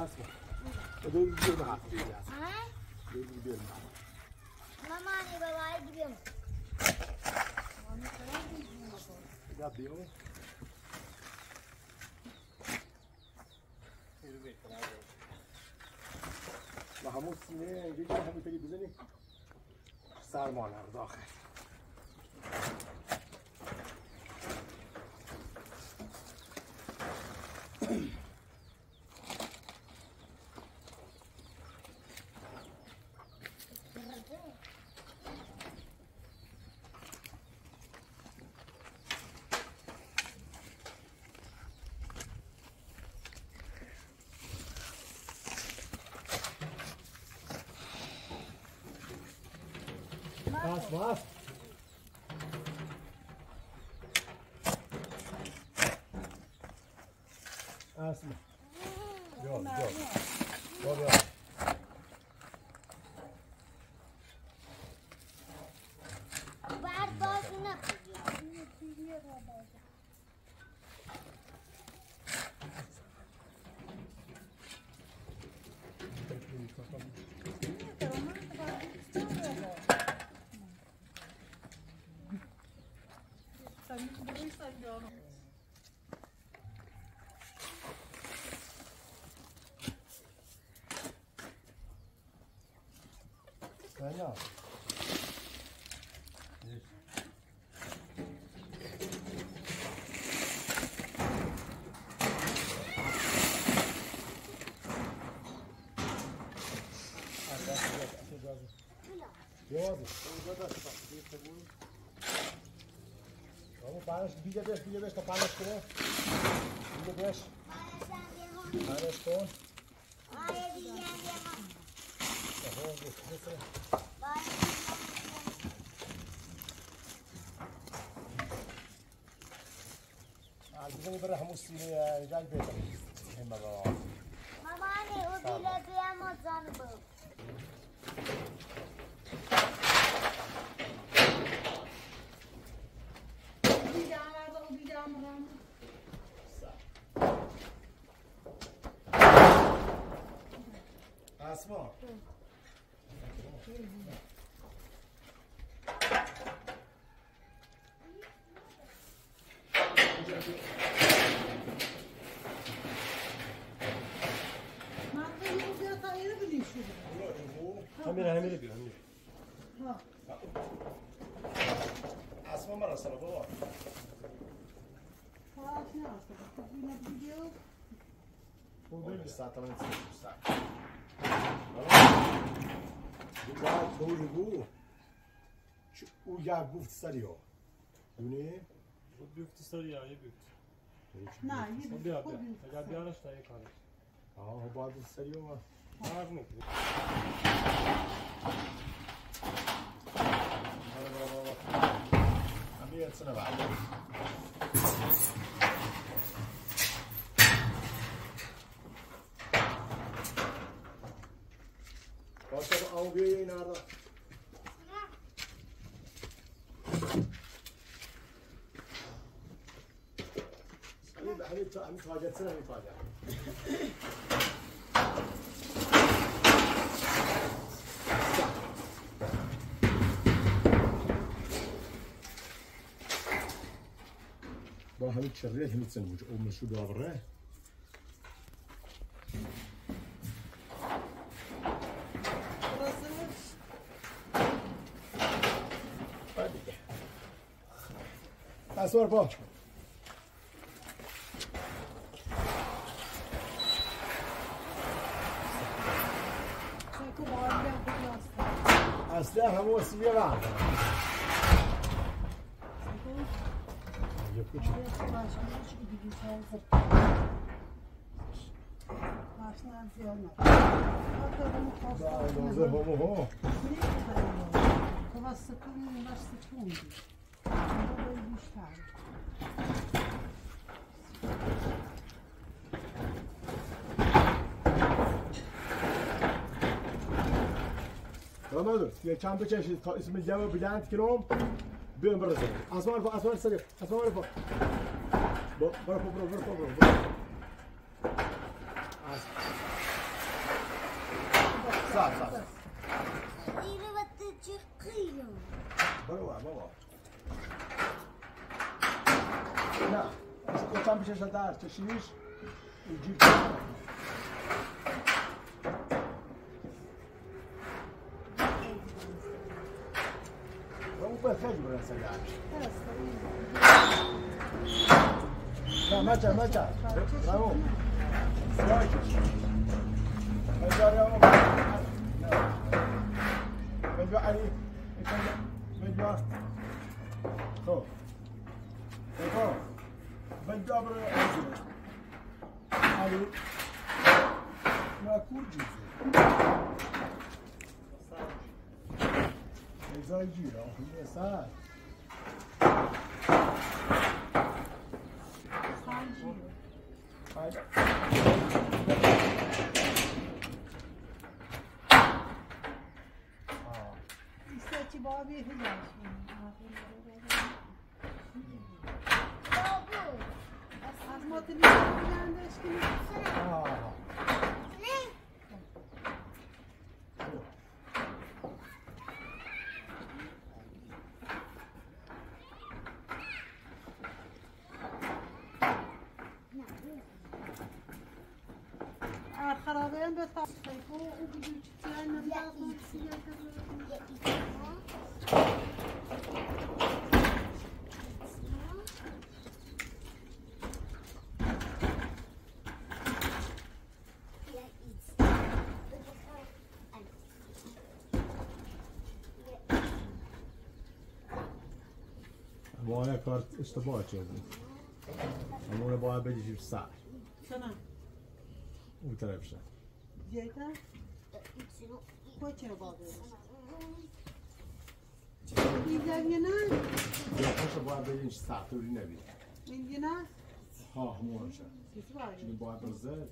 اسمع بدون فيديو معك ها؟ بدون فيديو معك ماما أنا باباي جيبهم جاب ديو ما همون سینه اینجا همون تگی بزنی سرمان هم داخل Was? Asma. Yok. بعد باز نکنی Aynen. Vamos, pide beš, to panaš kdo? Pide beš. Panaš to. عايزين برا حمصي رجال بيتك هم بقى ماما أنا أودي لبيا ما زانبو اسمع همین بیا همین اسما مرا سلام بابا خوبه ساعت من ساعت بعد بگو او یا گفت سریو دونه بود بیفتی سری یا یه بیفت نه یه بیا اگر بیارش تا یه کارش بعد سریو فرق نکنه همین سنه بعد باشه آو بیا این آردا همین تاجت سنه همین تاجت با همین چریه همین سن وجه او مشو داوره اسوار با اصلا همه وسیله بعد یه چند تا چشید تا اسم جواب بلند کنم بیام برسه اسمان سری اسمان برو صح صح إذا بتجي قيلو بابا بابا لا كم بيش دار تشيش وجيب هو بخجل ولا سجاد لا ما جا برافو مجا علي مجا خو خو مجا بر علي ما كوجي exagera هي صار İsteci babi hüccar. بابو Azmatı bir yerinde eşkili. ne? خرابين بتطيفوا وبدو تتعلم نبضات نفسية وانا كارت اشتباه كردم اما باید بدیشیم سر سنة وترفشه جيتا كوتشر بابي إذا بينا خوش باید بدیش سر توری نبید من بينا ها همونشه يسوعي چون باید بزد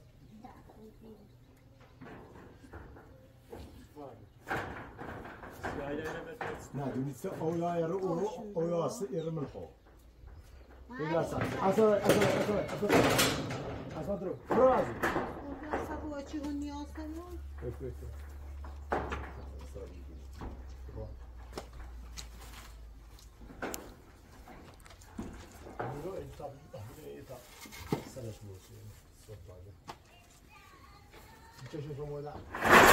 نه دونیسته اویا رو اویا سه ایرم الخو بگیر سر اصلا درو برازی صبوا چی هون نیاز داریم چشم شما ده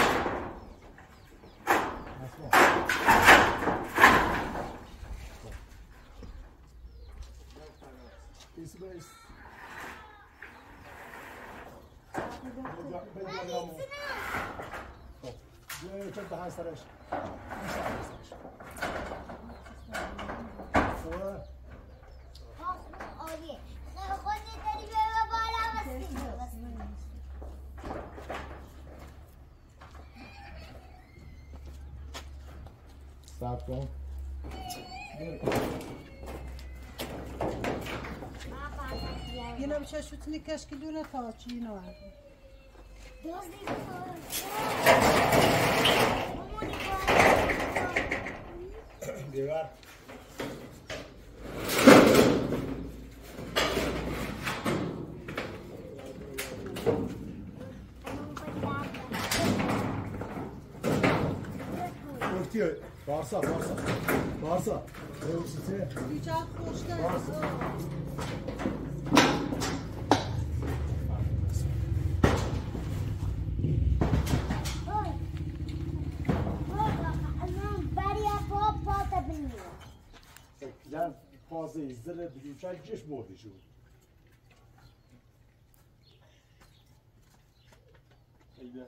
اسمه بیا چند تا سرش فوره آره خودت داری به بالا واسه صبر کن یه بچه شوتنی کشکی دونه تا چی اینو بیار Varsa. Size. Rica hoşlar. Yani fazla izlere büyüyecek geç mi oldu şu? İyi.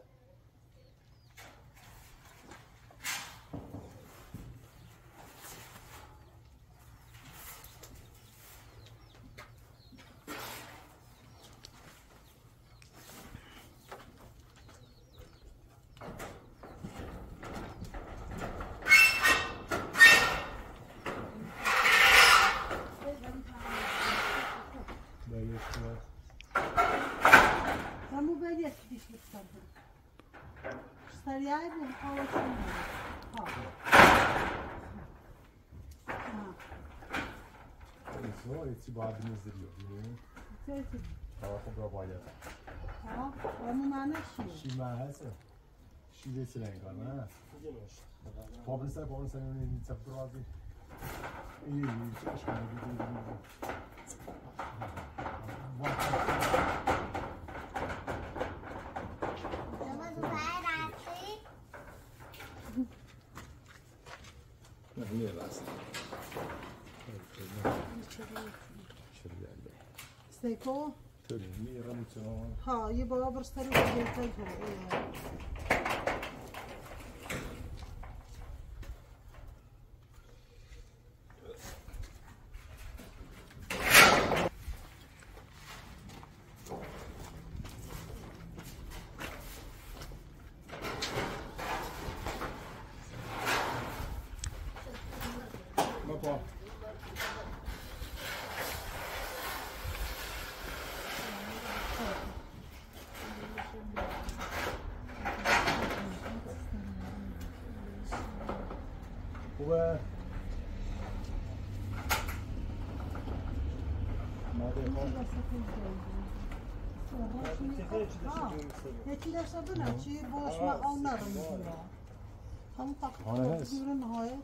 Старяй был очень Sonra içi badem izliyor. Hava kubra bayat. Ha, onu mana şey. Şima hasa. چیزی سرنگ کنه. دیگه نوشت. پابلسای این سبترازی. این چیش کنه نه راست. استيكو ترمي رمتون. ها يبغى برستري بالتايفو. خوبه هیچی داشته بنا چی باش ما آن ندارم هم تاکت دور نهایت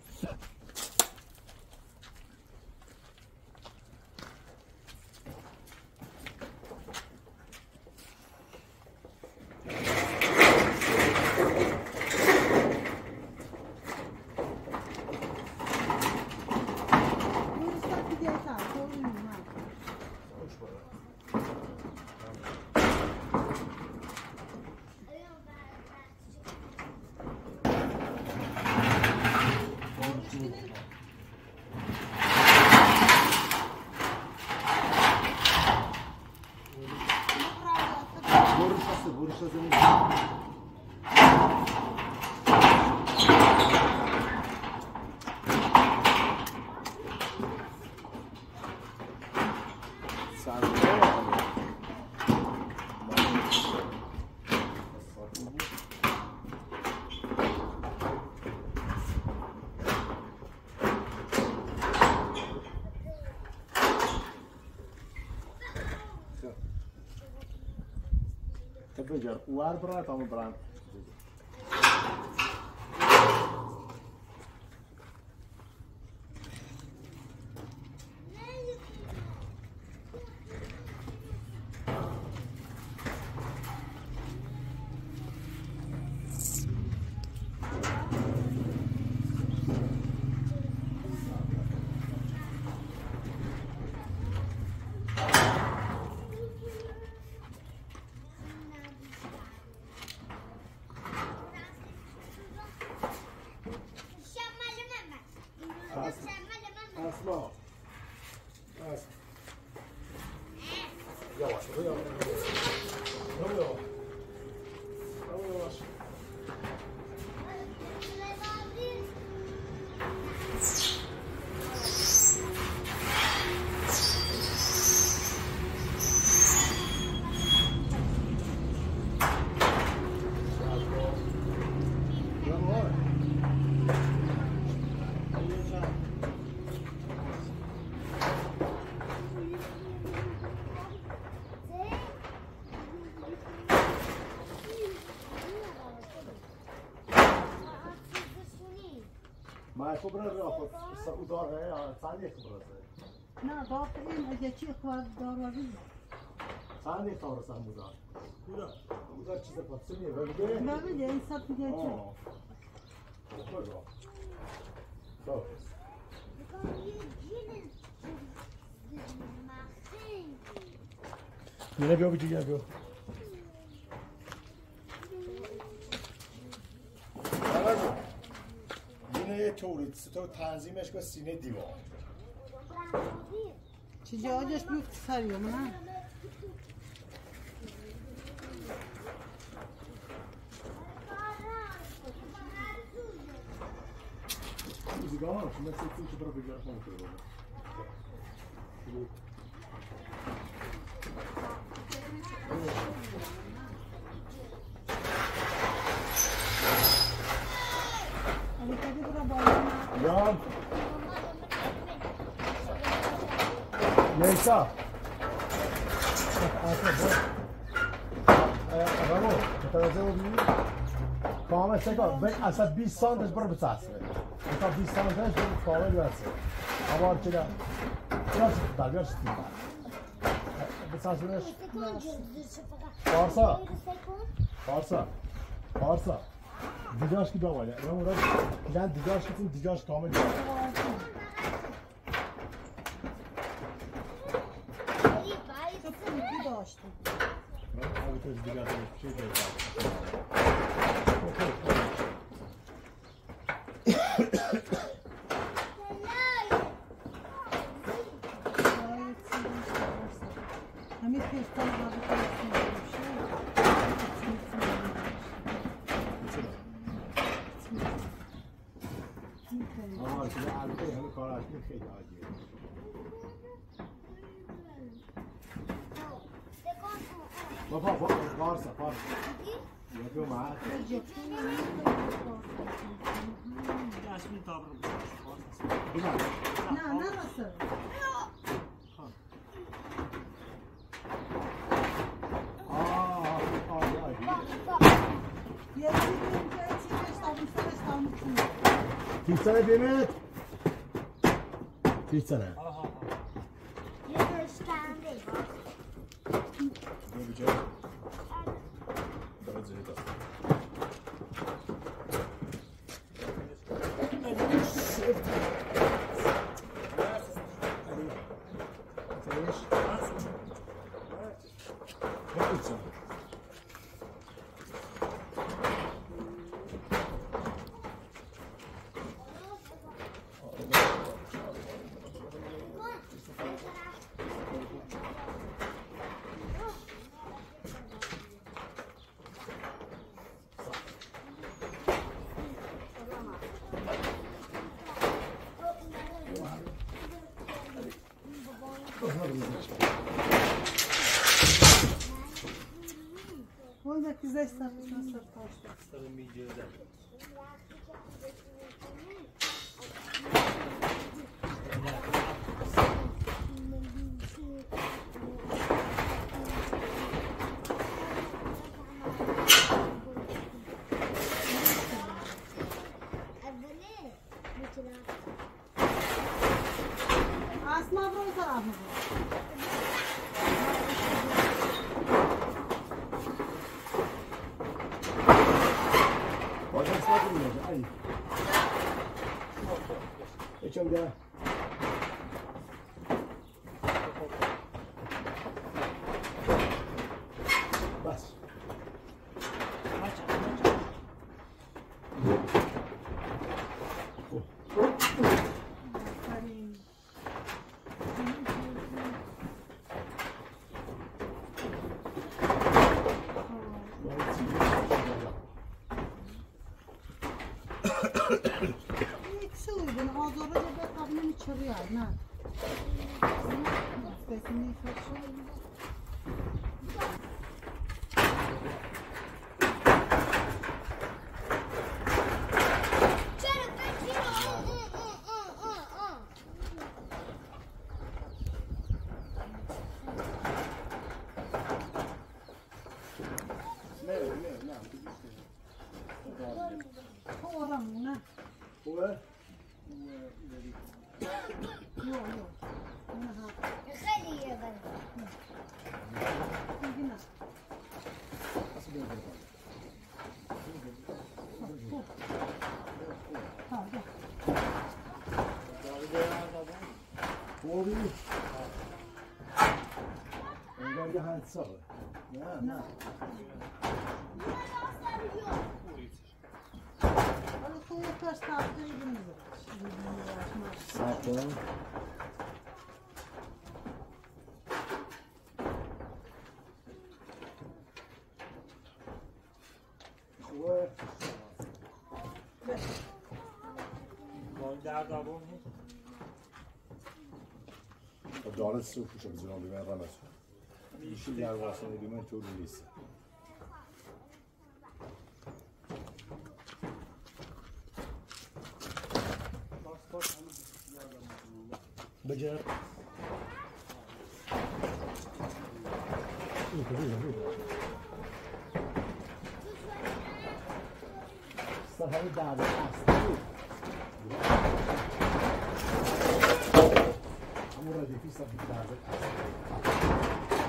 بجر وار برا تام بران اسمع يواش يواش ما خبره را خود سعودار ہے ثانی خبره ہے نه داخل این اگه چی خواهد داروی ثانی خبره سعودار کورا سعودار چیز پاتسمیه ببینه ببینه این سب دیگه چی کجا تو یه بیا بیا بیا سینه تولید تو تنظیمش با سینه دیوار چی جاجش بیفت سریعم نه دیگاه شما سیتی که برای بگیره خونه کرده Yan. Neyse. Bravo. Te کامل سکا بین اصلا 20 سانتش بر بسازه تا 20 سانتش بر کامل برسه آوار چرا بیار شد بیار شد بسازونش پارسا پارسا پارسا دیگاش کی داواله من اون رو دیدن دیگاش کتیم دیگاش کامل بیار داشتم من آویتش دیگه چی دیگه همین پیستان همه کاراش خیلی عالیه بابا پارسا یکو معاه Yasmin tavrı بگم نه نرسه یه چیز سنه بیمت چیز سنه Olha que quiser estar nessa posta. Starın bir cihazı. Asma bu tarafı. Ay. Geçelim ya. Bas. İkisi uygun. Az orada da kabının içeri yer. Ne? Sesini kaçıyor. Oran ne? Uwe. Yok yok. Ona ha. خیلی یه بره Yine. Nasıl bir telefon? Ha gel. Bu değil. Engel bir hayat sağ. Ne? Hadi soğuk taş tahtı yediniz. Sakin. Uwe. Gol derdi abone. دانش سو خوشه بزنم بیمه رمز میشه در واسه بیمه تو نیست بجر همین دعوه اصلی همون ردیفی سبب دعوه اصلی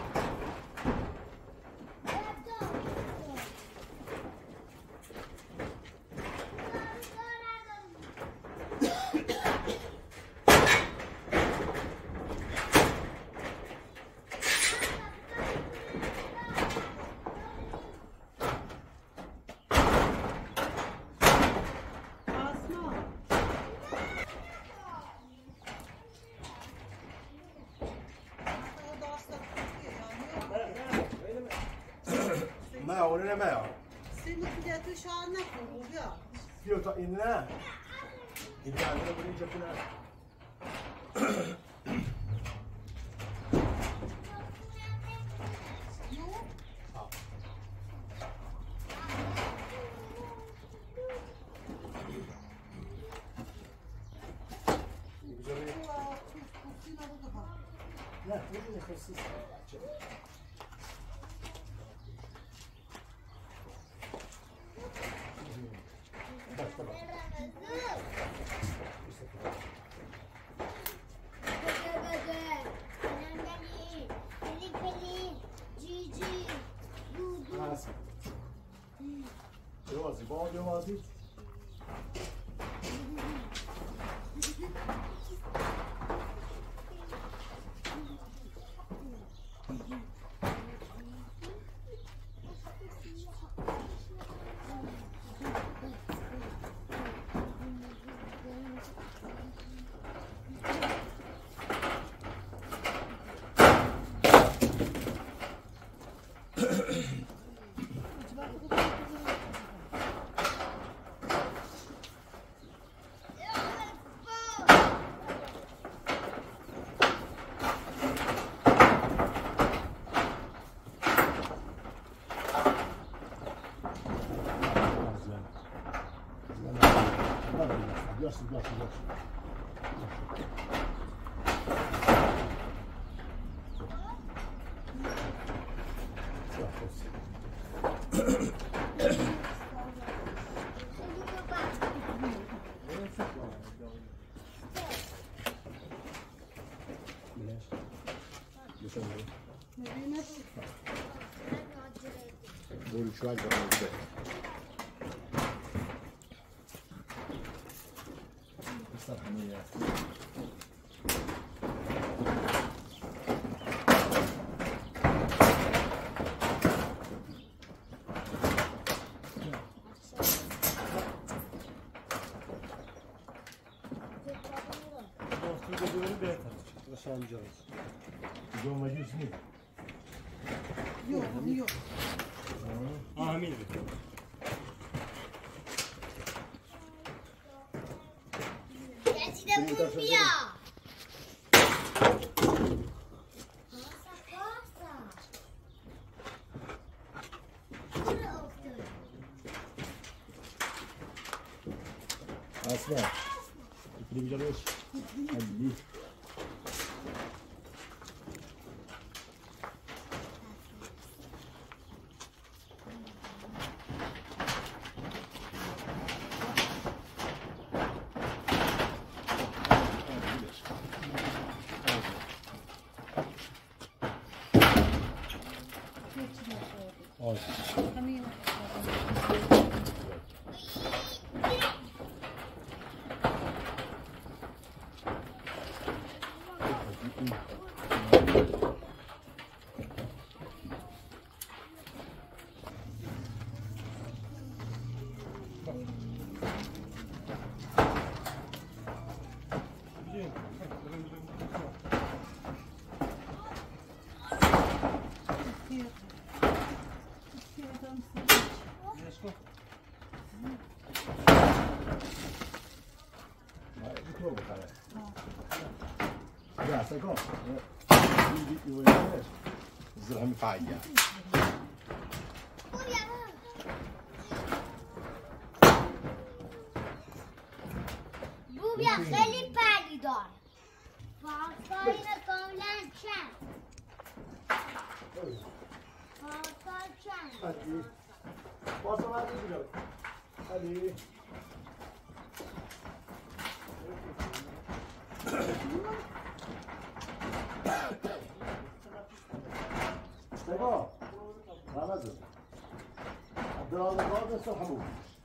تا این نه این دعوه رو اینجا کنه نه خیلی نخصیص بچه Buon ciuaglio questa famiglia Asma, itu dia terus. Adi. زرهم فعیا. بوبیا خیلی پدیدار. پاسای کاملا چند. پاسای چند. علی. پاسا من میگیرم. علی. سيبا رمزو عبدالله الغاز است و حبوب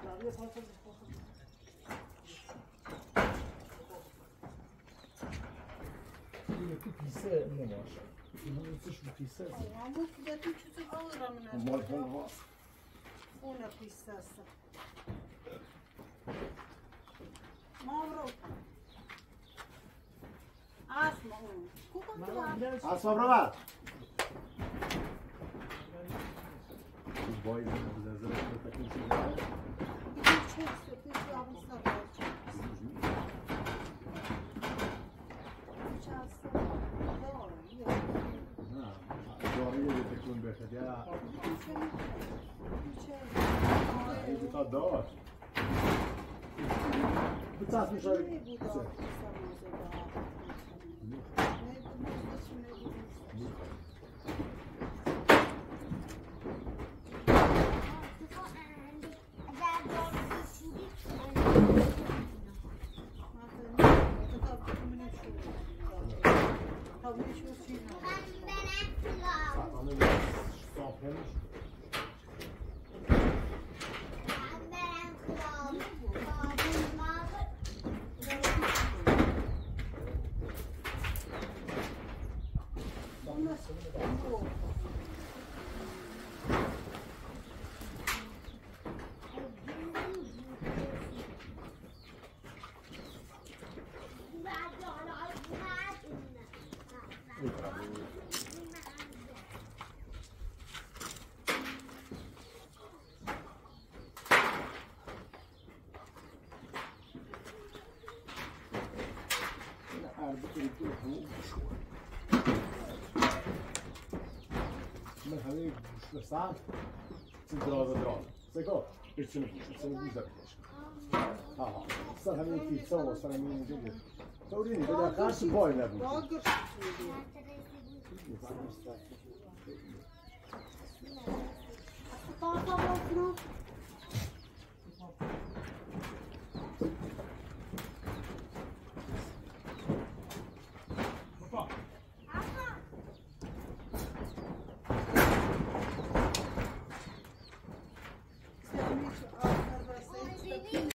اینه تو پیسه نماشه اینه توش رو پیسه همون که تو چطور آورم مال هوا اون پیسه است مامرو اسمع اون کوکم تو اسمع برو باید زلزله رو تکون تكون بهتر این تا داشت بتاعت میشه من همه گوش بستم چون دراز سگاه برچه نبوش سر بوش دارش سر همه پیتزا و سر همه اینجا گرد تو دینی به در خرش پای نبود